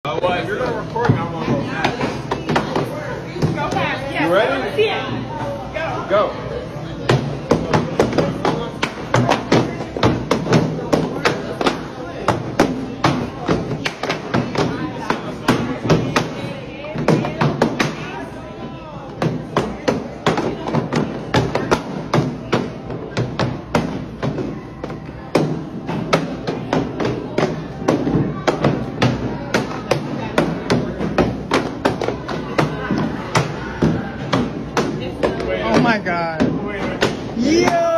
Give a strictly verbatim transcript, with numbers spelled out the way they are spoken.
Uh, well, if you're not recording, I want to go fast. Go fast, yeah. You ready? Yeah. Go. Go. Oh my God. Yo!